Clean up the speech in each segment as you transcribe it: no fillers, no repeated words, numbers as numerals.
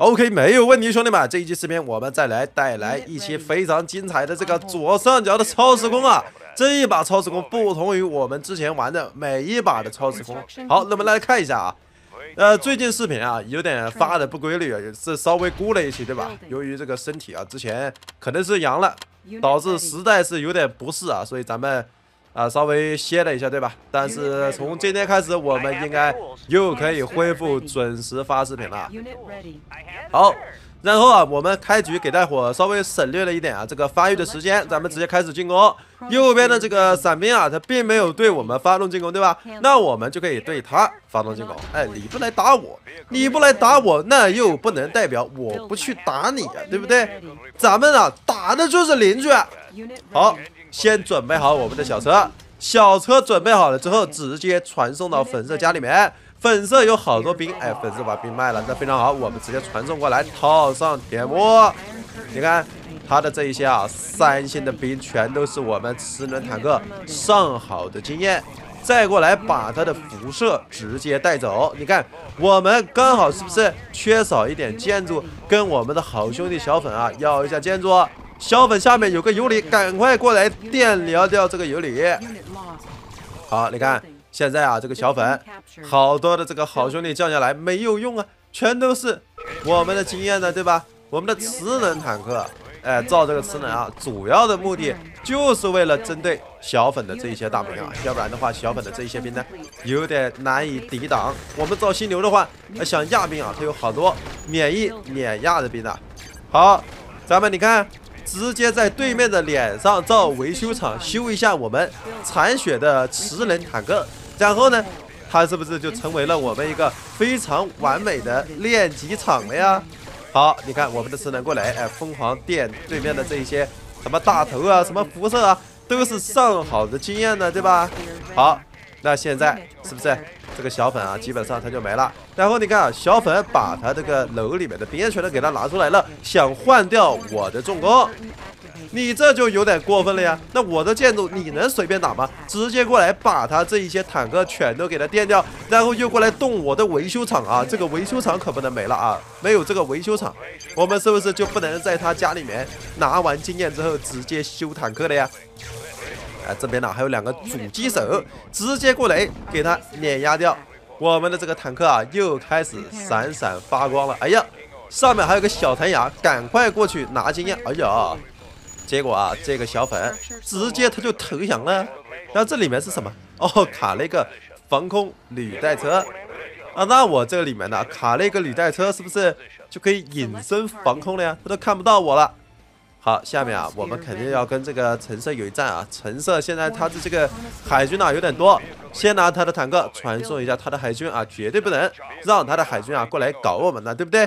OK， 没有问题，兄弟们，这一期视频我们再来带来一期非常精彩的这个左上角的超时空啊！这一把超时空不同于我们之前玩的每一把的超时空。好，那么来看一下啊。最近视频啊有点发的不规律啊，是稍微估了一期，对吧？由于这个身体啊之前可能是阳了，导致实在是有点不适啊，所以咱们稍微歇了一下，对吧？但是从今天开始，我们应该又可以恢复准时发视频了。好，然后啊，我们开局给大伙稍微省略了一点啊，这个发育的时间，咱们直接开始进攻。右边的这个伞兵啊，他并没有对我们发动进攻，对吧？那我们就可以对他发动进攻。哎，你不来打我，你不来打我，那又不能代表我不去打你啊，对不对？咱们啊，打的就是邻居啊。好，先准备好我们的小车，小车准备好了之后，直接传送到粉色家里面。粉色有好多兵，哎，粉色把兵卖了，那非常好，我们直接传送过来，套上铁幕。你看他的这一些啊，3星的兵全都是我们齿轮坦克上好的经验，再过来把他的辐射直接带走。你看我们刚好是不是缺少一点建筑，跟我们的好兄弟小粉啊要一下建筑。小粉下面有个有理，赶快过来电疗掉这个有理。好，你看现在啊，这个小粉好多的这个好兄弟降下来没有用啊，全都是我们的经验的，对吧？我们的磁能坦克，哎，造这个磁能啊，主要的目的就是为了针对小粉的这一些大兵啊，要不然的话，小粉的这一些兵呢，有点难以抵挡。我们造犀牛的话，想压兵啊，它有好多免疫碾压的兵啊。好，咱们你看，直接在对面的脸上造维修厂修一下我们残血的磁能坦克。然后呢，它是不是就成为了我们一个非常完美的练级场了呀？好，你看我们的磁能过来，哎，疯狂电对面的这一些什么大头啊，什么辐射啊，都是上好的经验的，对吧？好，那现在是不是这个小粉啊，基本上他就没了？然后你看啊，小粉把他这个楼里面的兵全都给他拿出来了，想换掉我的重工。你这就有点过分了呀！那我的建筑你能随便打吗？直接过来把他这一些坦克全都给他电掉，然后又过来动我的维修厂啊！这个维修厂可不能没了啊！没有这个维修厂，我们是不是就不能在他家里面拿完经验之后直接修坦克了呀？哎，这边呢还有2个主机手，直接过来给他碾压掉。我们的这个坦克啊，又开始闪闪发光了。哎呀，上面还有个小弹牙，赶快过去拿经验！哎呀！结果啊，这个小粉直接他就投降了。然后这里面是什么？哦，卡了一个防空履带车啊。那我这个里面呢，卡了一个履带车，是不是就可以隐身防空了呀？他都看不到我了。好，下面啊，我们肯定要跟这个橙色有一战啊。橙色现在他的这个海军啊有点多，先拿他的坦克传送一下他的海军啊，绝对不能让他的海军啊过来搞我们的，对不对？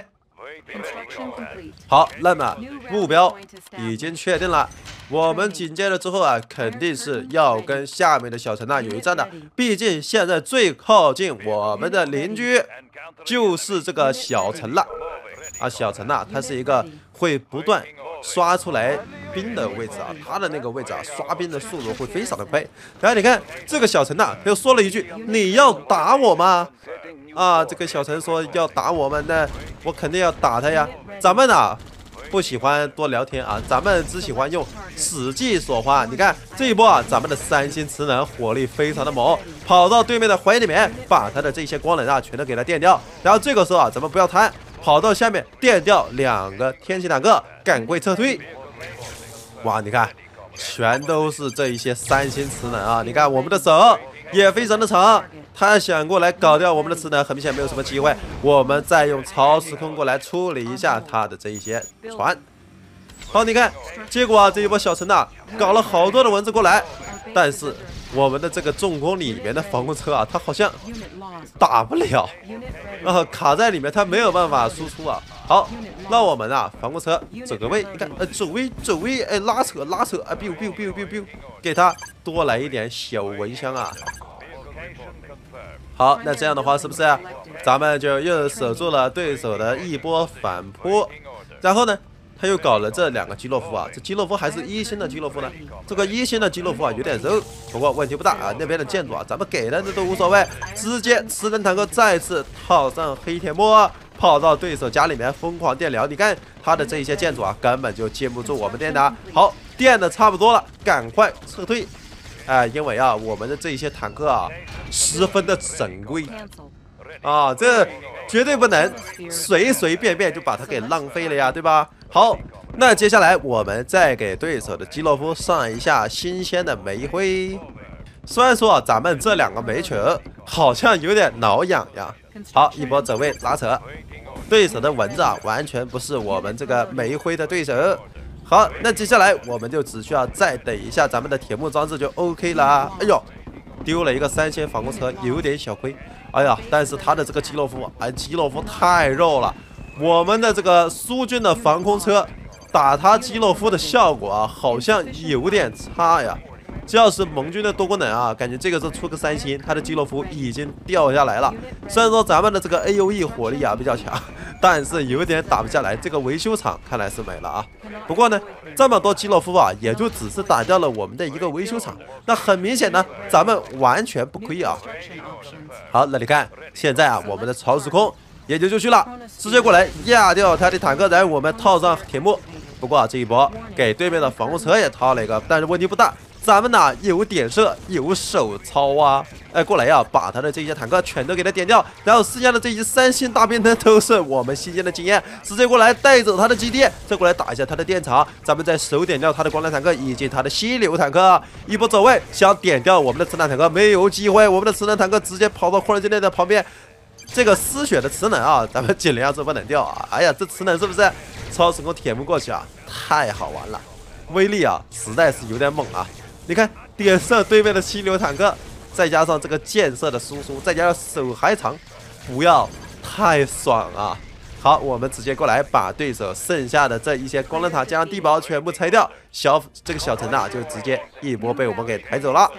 好，那么目标已经确定了，我们紧接着之后啊，肯定是要跟下面的小城有一战的。毕竟现在最靠近我们的邻居就是这个小城了啊。小城啊，它是一个会不断刷出来兵的位置啊，它的那个位置啊，刷兵的速度会非常的快。然后你看这个小城啊，他又说了一句：“你要打我吗？”啊，这个小陈说要打我们，那我肯定要打他呀。咱们啊不喜欢多聊天啊，咱们只喜欢用死技所化。你看这一波啊，咱们的3星磁能火力非常的猛，跑到对面的怀里面，把他的这些光能啊全都给他电掉。然后这个时候啊，咱们不要贪，跑到下面电掉2个天启坦克，赶快撤退。哇，你看全都是这一些3星磁能啊！你看我们的手也非常的长。他想过来搞掉我们的磁能，很明显没有什么机会。我们再用超时空过来处理一下他的这一些船。好，你看，结果啊，这一波小城啊，搞了好多的蚊子过来，但是我们的这个重工里面的防空车啊，它好像打不了，卡在里面，它没有办法输出啊。好，那我们啊，防空车走个位，你看，走位，哎，拉扯，啊 ，biu，给他多来一点小蚊香啊。好，那这样的话，是不是咱们就又守住了对手的一波反扑？然后呢，他又搞了这2个基洛夫啊，这基洛夫还是1星的基洛夫呢？这个1星的基洛夫啊，有点肉，不过问题不大啊。那边的建筑啊，咱们给的这都无所谓，直接磁能坦克再次套上黑铁幕， 跑到对手家里面疯狂电疗。你看他的这一些建筑啊，根本就禁不住我们电的。好，电的差不多了，赶快撤退。因为啊，我们的这一些坦克啊，十分的珍贵啊，这绝对不能随随便便就把它给浪费了呀，对吧？好，那接下来我们再给对手的基洛夫上一下新鲜的煤灰。虽然说咱们这2个煤球好像有点挠痒痒。好，一波走位拉扯，对手的蚊子啊，完全不是我们这个煤灰的对手。好，那接下来我们就只需要再等一下咱们的铁幕装置就 OK 啦。哎呦，丢了一个3线防空车，有点小亏。哎呀，但是他的这个基洛夫，基洛夫太肉了。我们的这个苏军的防空车打他基洛夫的效果啊，好像有点差呀。只要是盟军的多功能啊，感觉这个时候出个3星，他的基洛夫已经掉下来了。虽然说咱们的这个 AOE 火力啊比较强，但是有点打不下来。这个维修厂看来是没了啊。不过呢，这么多基洛夫啊，也就只是打掉了我们的一个维修厂。那很明显呢，咱们完全不亏啊。好，那你看现在啊，我们的超时空也就去了，直接过来压掉他的坦克，然后我们套上铁幕。不过啊，这一波给对面的防空车也套了一个，但是问题不大。咱们呢有点射，有手操啊！过来呀，把他的这些坦克全都给他点掉，然后剩下的这些3星大兵呢，都是我们新鲜的经验，直接过来带走他的基地，再过来打一下他的电厂，咱们再手点掉他的光弹坦克以及他的溪流坦克，一波走位，想点掉我们的磁能坦克没有机会，我们的磁能坦克直接跑到扩容机内的旁边，这个丝血的磁能啊，咱们尽量是不能掉啊！哎呀，这磁能是不是超时空铁幕过去啊？太好玩了，威力啊，实在是有点猛啊！你看，点射对面的溪流坦克，再加上这个箭射的输出，再加上手还长，不要太爽啊！好，我们直接过来把对手剩下的这一些光能塔加上地堡全部拆掉，这个小城啊就直接一波被我们给抬走了。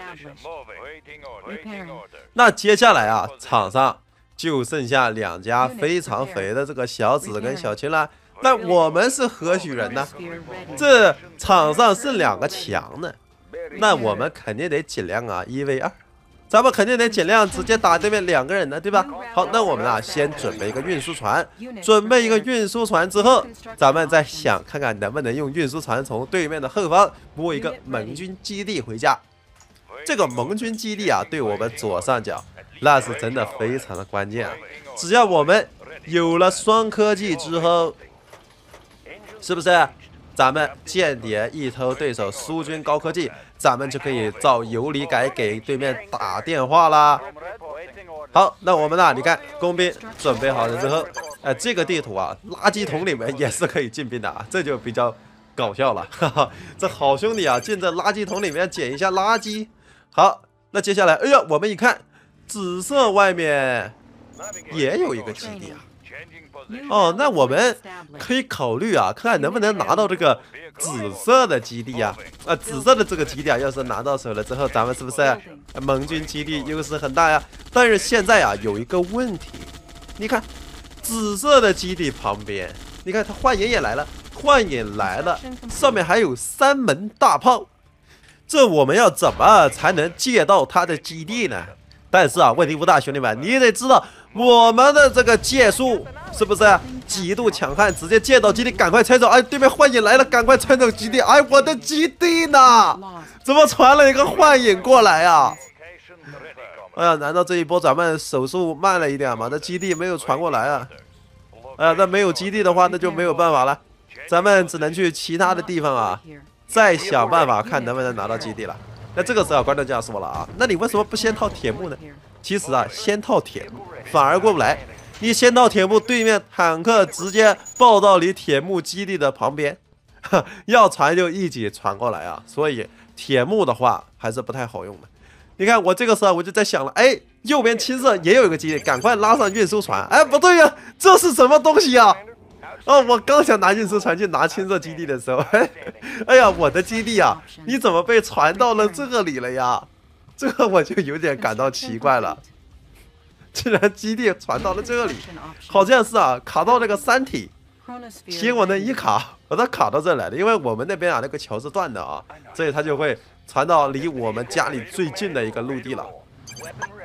那接下来啊，场上就剩下2家非常肥的这个小紫跟小青了。那我们是何许人呢？这场上剩2个强呢。那我们肯定得尽量啊1v2，咱们肯定得尽量直接打对面2个人的，对吧？好，那我们啊先准备一个运输船，准备一个运输船之后，咱们再想看看能不能用运输船从对面的后方摸一个盟军基地回家。这个盟军基地啊，对我们左上角那是真的非常的关键啊！只要我们有了双科技之后，是不是？咱们间谍一偷对手苏军高科技，咱们就可以照游离改给对面打电话啦。好，那我们呢？你看，工兵准备好了之后，这个地图啊，垃圾桶里面也是可以进兵的啊，这就比较搞笑了。哈哈，这好兄弟啊，进这垃圾桶里面捡一下垃圾。好，那接下来，哎呀，我们一看，紫色外面也有一个基地啊。哦，那我们可以考虑啊，看看能不能拿到这个紫色的基地啊。紫色的这个基地啊，要是拿到手了之后，咱们是不是盟军基地优势很大呀？但是现在啊，有一个问题，你看紫色的基地旁边，你看他幻影也来了，幻影来了，上面还有3门大炮，这我们要怎么才能借到他的基地呢？但是啊，问题不大，兄弟们，你得知道我们的这个借术是不是极度强悍，直接借到基地，赶快拆走！哎，对面幻影来了，赶快拆走基地！哎，我的基地呢？怎么传了一个幻影过来啊？哎呀，难道这一波咱们手速慢了一点吗？这基地没有传过来啊！哎呀，那没有基地的话，那就没有办法了，咱们只能去其他的地方啊，再想办法看能不能拿到基地了。那这个时候观众就要说了啊，那你为什么不先套铁幕呢？其实啊，先套铁幕反而过不来。你先套铁幕，对面坦克直接爆到你铁幕基地的旁边，要传就一起传过来啊。所以铁幕的话还是不太好用的。你看我这个时候我就在想了，哎，右边青色也有一个基地，赶快拉上运输船。哎，不对呀，这是什么东西啊？哦，我刚想拿运输船去拿青色基地的时候，哎呀，我的基地啊，你怎么被传到了这里了呀？这个我就有点感到奇怪了，竟然基地传到了这里，好像是啊，卡到那个山体，结果呢一卡，把它卡到这来了，因为我们那边啊那个桥是断的啊，所以它就会传到离我们家里最近的一个陆地了。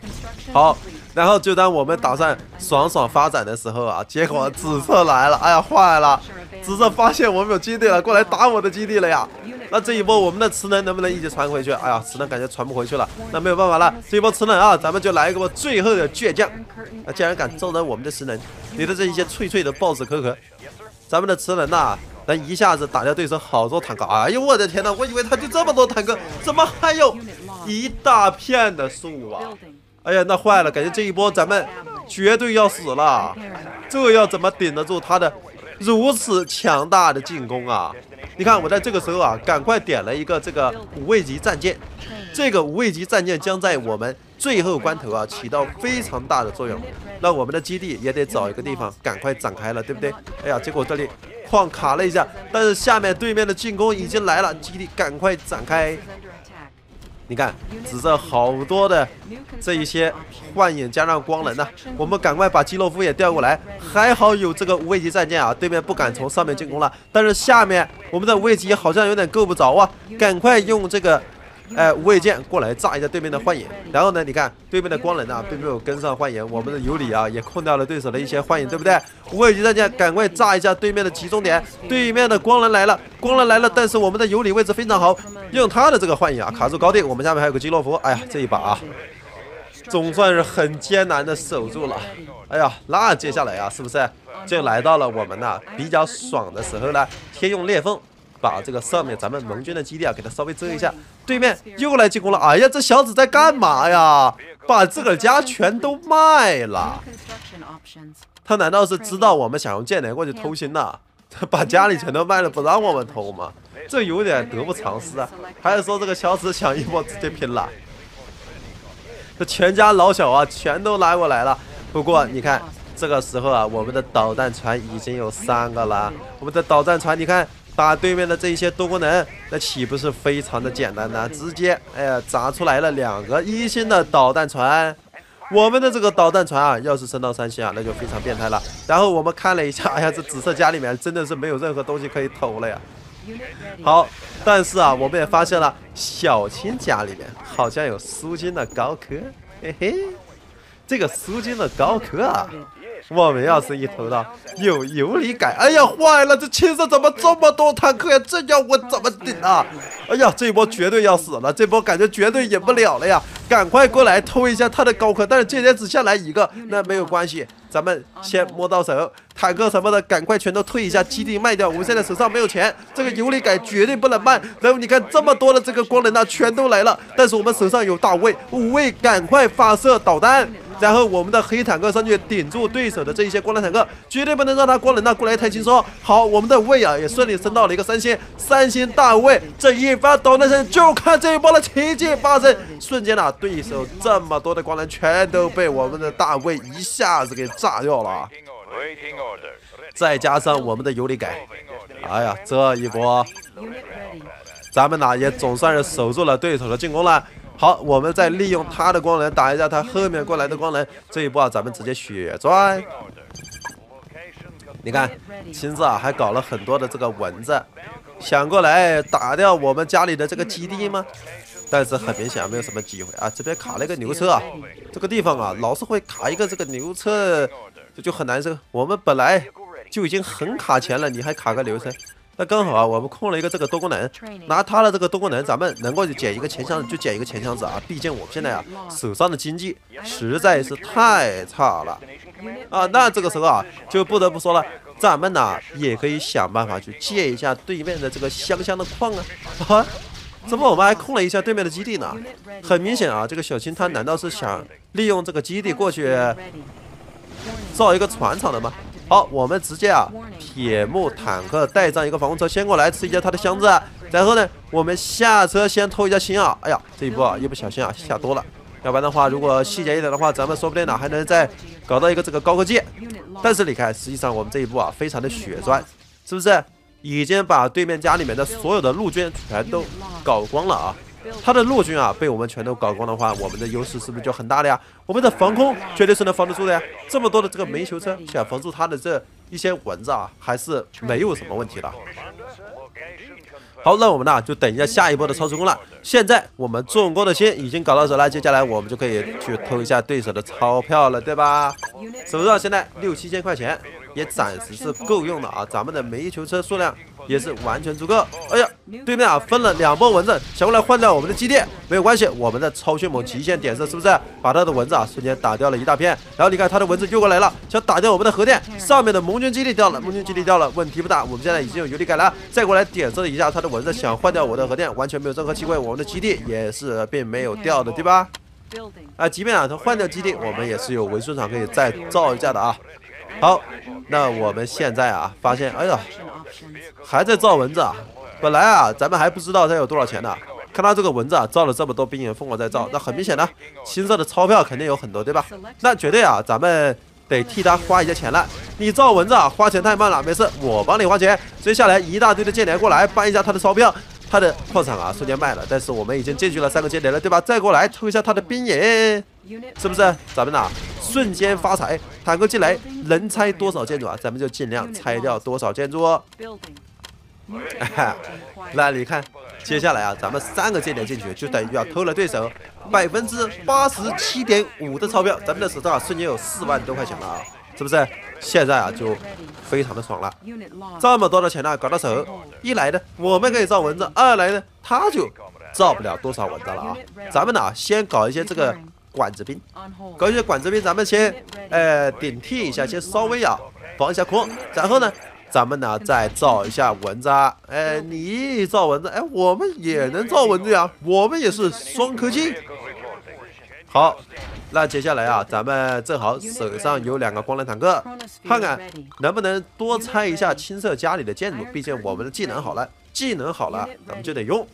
好，然后就当我们打算爽爽发展的时候啊，结果紫色来了，哎呀，坏了！紫色发现我们有基地了，过来打我的基地了呀！那这一波我们的磁能能不能一起传回去？哎呀，磁能感觉传不回去了，那没有办法了，这一波磁能啊，咱们就来一个最后的倔强。那既然敢招惹我们的磁能，你的这一些脆脆的 BOSS 可可，咱们的磁能呐，能一下子打掉对手好多坦克。哎呦我的天呐，我以为他就这么多坦克，怎么还有一大片的树啊？哎呀，那坏了，感觉这一波咱们绝对要死了，这要怎么顶得住他的如此强大的进攻啊？你看我在这个时候啊，赶快点了一个这个无畏级战舰，这个无畏级战舰将在我们最后关头啊起到非常大的作用。那我们的基地也得找一个地方赶快展开了，对不对？哎呀，结果这里矿卡了一下，但是下面对面的进攻已经来了，基地赶快展开。你看，紫色好多的这一些幻影加上光能呢，我们赶快把基洛夫也调过来。还好有这个无畏级战舰啊，对面不敢从上面进攻了。但是下面我们的无畏级好像有点够不着啊，赶快用这个无畏舰过来炸一下对面的幻影。然后呢，你看对面的光能啊，并没有跟上幻影，我们的尤里啊也控掉了对手的一些幻影，对不对？无畏级战舰赶快炸一下对面的集中点，对面的光能来了，光能来了，但是我们的尤里位置非常好，用他的这个幻影啊卡住高地。我们下面还有个基洛夫，哎呀，这一把啊，总算是很艰难的守住了。哎呀，那接下来啊，是不是就来到了我们呐比较爽的时候呢？天用裂缝把这个上面咱们盟军的基地啊给它稍微遮一下，对面又来进攻了。哎呀，这小子在干嘛呀？把自个儿家全都卖了。他难道是知道我们想用舰雷过去偷心呐？把家里全都卖了，不让我们偷吗？这有点得不偿失啊！还是说这个小子想一波直接拼了？这全家老小啊，全都拉过来了。不过你看，这个时候啊，我们的导弹船已经有3个了。我们的导弹船，你看打对面的这一些多功能，那岂不是非常的简单呢？直接哎呀砸出来了2个1星的导弹船。我们的这个导弹船啊，要是升到3星啊，那就非常变态了。然后我们看了一下，哎呀，这紫色家里面真的是没有任何东西可以投了呀。好，但是啊，我们也发现了小青家里面好像有苏军的高科，嘿嘿，这个苏军的高科啊，我们要是一投到有尤里改，哎呀，坏了，这青色怎么这么多坦克呀？这要我怎么顶啊？哎呀，这一波绝对要死了，这波感觉绝对赢不了了呀！赶快过来偷一下他的高科，但是今天只下来1个，那没有关系，咱们先摸到手，坦克什么的赶快全都退一下，基地卖掉。我们现在手上没有钱，这个尤里改绝对不能卖。然后你看这么多的这个光能啊，全都来了，但是我们手上有大无畏，无畏赶快发射导弹。然后我们的黑坦克上去顶住对手的这一些光能坦克，绝对不能让他光能过来太轻松。好，我们的卫啊也顺利升到了一个3星大卫。这一发导弹声，就看这一波的奇迹发生。瞬间啊，对手这么多的光能全都被我们的大卫一下子给炸掉了。再加上我们的尤里改，哎呀，这一波咱们呢也总算是守住了对手的进攻了。好，我们再利用他的光能打一下他后面过来的光能，这一波啊，咱们直接血赚。你看，青色啊还搞了很多的这个蚊子，想过来打掉我们家里的这个基地吗？但是很明显没有什么机会啊！这边卡了一个牛车啊，这个地方啊老是会卡一个这个牛车，这就很难受。我们本来就已经很卡钱了，你还卡个牛车？那刚好啊，我们控了一个这个多功能，拿它的这个多功能，咱们能够捡一个钱箱子就捡一个钱箱子啊！毕竟我们现在啊手上的经济实在是太差了啊！那这个时候啊，就不得不说了，咱们呢也可以想办法去借一下对面的这个香香的矿啊！怎么我们还控了一下对面的基地呢？很明显啊，这个小青他难道是想利用这个基地过去造一个船厂的吗？好，我们直接啊，铁木坦克带上一个防空车先过来吃一下他的箱子，然后呢，我们下车先偷一下星啊！哎呀，这一波啊，一不小心啊下多了，要不然的话，如果细节一点的话，咱们说不定呢还能再搞到一个这个高科技。但是你看，实际上我们这一步啊，非常的血赚，是不是？已经把对面家里面的所有的陆军全都搞光了啊！他的陆军啊被我们全都搞光的话，我们的优势是不是就很大了呀？我们的防空绝对是能防得住的呀！这么多的这个煤球车，想防住他的这一些蚊子啊，还是没有什么问题的。 好，那我们呢就等一下下一波的超时空了。现在我们重工的心已经搞到手了，接下来我们就可以去偷一下对手的钞票了，对吧？手上现在6、7千块钱也暂时是够用的啊，咱们的煤球车数量也是完全足够。哎呀，对面啊分了2波蚊子，想过来换掉我们的基地，没有关系，我们的超迅猛极限点射是不是把他的蚊子啊瞬间打掉了一大片？然后你看他的蚊子又过来了，想打掉我们的核电，上面的盟军基地掉了，盟军基地掉了，问题不大，我们现在已经有游离感了，再过来点射一下他的蚊子，想换掉我的核电，完全没有任何机会，我们的基地也是并没有掉的，对吧？即便啊他换掉基地，我们也是有维修厂可以再造一下的啊。好，那我们现在啊发现，哎呀，还在造蚊子啊！本来啊咱们还不知道它有多少钱呢，看他这个蚊子啊造了这么多兵员疯狂在造，那很明显的，青色的钞票肯定有很多，对吧？那绝对啊咱们得替他花一些钱了。你造蚊子啊花钱太慢了，没事，我帮你花钱。接下来一大堆的间谍过来搬一下他的钞票。他的矿场啊瞬间卖了，但是我们已经进去了3个间谍了，对吧？再过来偷一下他的兵营，是不是？咱们呐瞬间发财，坦克进来能拆多少建筑啊，咱们就尽量拆掉多少建筑哦。那你看，接下来啊，咱们3个间谍进去，就等于要偷了对手87.5%的钞票，咱们的手上啊瞬间有4万多块钱了啊，是不是？现在啊就非常的爽了，这么多的钱呢搞到手，一来呢我们可以造蚊子，二来呢他就造不了多少蚊子了啊。咱们呢先搞一些这个管子兵，搞一些管子兵，咱们先顶替一下，先稍微啊防一下空，然后呢咱们呢再造一下蚊子啊。你造蚊子，我们也能造蚊子呀，我们也是双科技。好，那接下来啊，咱们正好手上有2个光能坦克，看看能不能多拆一下青色家里的建筑。毕竟我们的技能好了，咱们就得用。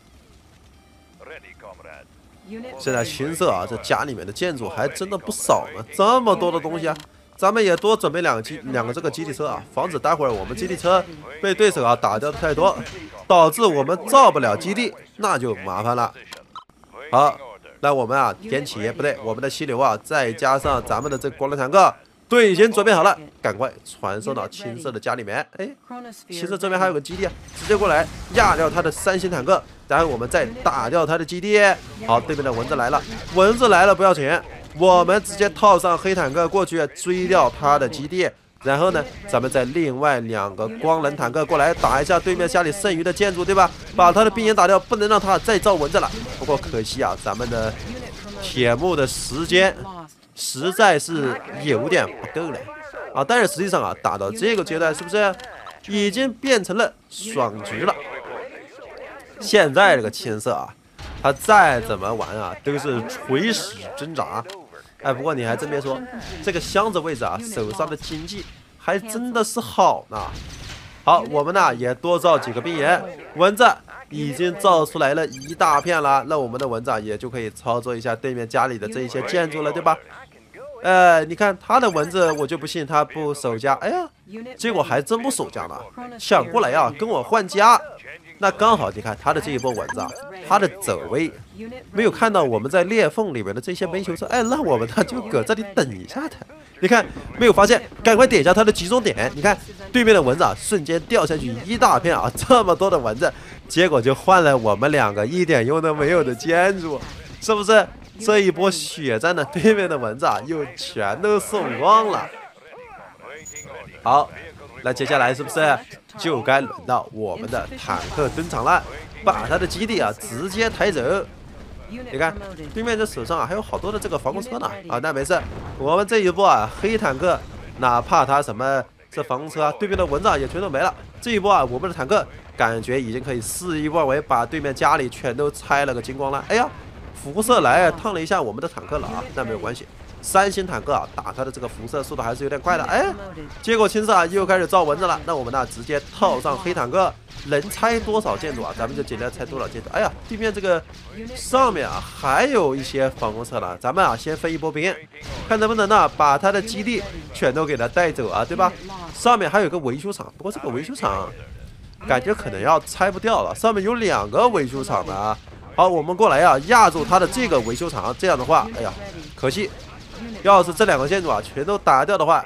现在青色啊，这家里面的建筑还真的不少呢，这么多的东西啊，咱们也多准备两个这个基地车啊，防止待会儿我们基地车被对手啊打掉的太多，导致我们造不了基地，那就麻烦了。好。那我们啊，天启不对，我们的溪流啊，再加上咱们的这光能坦克，队已经准备好了，赶快传送到青色的家里面。青色这边还有个基地啊，直接过来压掉他的3星坦克，然后我们再打掉他的基地。好，对面的蚊子来了，不要紧，我们直接套上黑坦克过去追掉他的基地。然后呢，咱们再另外2个光能坦克过来打一下对面家里剩余的建筑，对吧？把他的兵营打掉，不能让他再造蚊子了。不过可惜啊，咱们的铁幕的时间实在是有点不够了啊。但是实际上啊，打到这个阶段，是不是已经变成了爽局了？现在这个青色啊，他再怎么玩啊，都是垂死挣扎。不过你还真别说，这个箱子位置啊，手上的经济还真的是好呢。好，我们呢也多造几个兵营，蚊子已经造出来了一大片了，那我们的蚊子也就可以操作一下对面家里的这一些建筑了，对吧？你看他的蚊子，我就不信他不守家。结果还真不守家呢，想过来啊跟我换家。那刚好，你看他的这一波蚊子啊，他的走位没有看到我们在裂缝里面的这些煤球车，那我们呢就搁这里等一下他。你看没有发现，赶快点一下他的集中点。你看对面的蚊子啊，瞬间掉下去一大片啊，这么多的蚊子，结果就换了我们2个一点用都没有的建筑，是不是？这一波血战呢，对面的蚊子啊又全都送光了。好，那接下来是不是就该轮到我们的坦克登场了，把他的基地啊直接抬走。你看对面这手上啊还有好多的这个防空车呢那没事，我们这一波啊黑坦克，哪怕他什么这防空车啊，对面的蚊子也全都没了。这一波啊我们的坦克感觉已经可以肆意妄为，把对面家里全都拆了个精光了。辐射来烫了一下我们的坦克了啊，那没有关系。3星坦克啊，打它的这个辐射速度还是有点快的。结果青色啊又开始造蚊子了。那我们呢直接套上黑坦克，能拆多少建筑啊？咱们就尽量拆多少建筑。对面这个上面啊还有一些防空车呢，咱们啊先分一波兵，看能不能呢把他的基地全都给他带走啊，对吧？上面还有个维修厂，不过这个维修厂感觉可能要拆不掉了，上面有2个维修厂的啊。好，我们过来啊，压住他的这个维修厂，这样的话，可惜，要是这2个建筑啊全都打掉的话，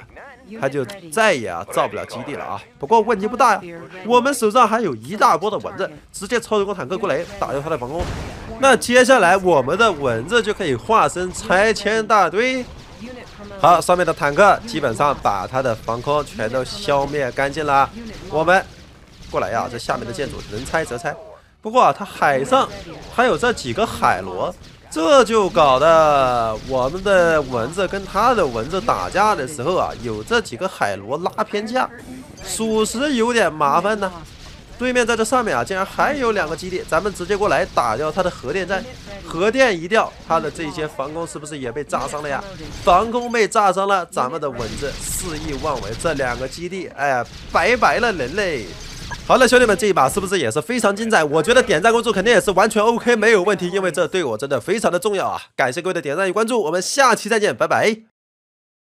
他就再也造不了基地了啊。不过问题不大呀，我们手上还有一大波的蚊子，直接超人工坦克过来打掉他的防空。那接下来我们的蚊子就可以化身拆迁大队。好，上面的坦克基本上把他的防空全都消灭干净了。我们过来呀，这下面的建筑能拆则拆。不过他海上还有这几个海螺，这就搞得我们的蚊子跟他的蚊子打架的时候啊，有这几个海螺拉偏架，属实有点麻烦呢。对面在这上面啊，竟然还有2个基地，咱们直接过来打掉他的核电站。核电一掉，他的这些防空是不是也被炸伤了呀？防空被炸伤了，咱们的蚊子肆意妄为，这2个基地，哎呀，拜拜了人类。好了，兄弟们，这一把是不是也是非常精彩？我觉得点赞关注肯定也是完全 OK， 没有问题，因为这对我真的非常的重要啊！感谢各位的点赞与关注，我们下期再见，拜拜。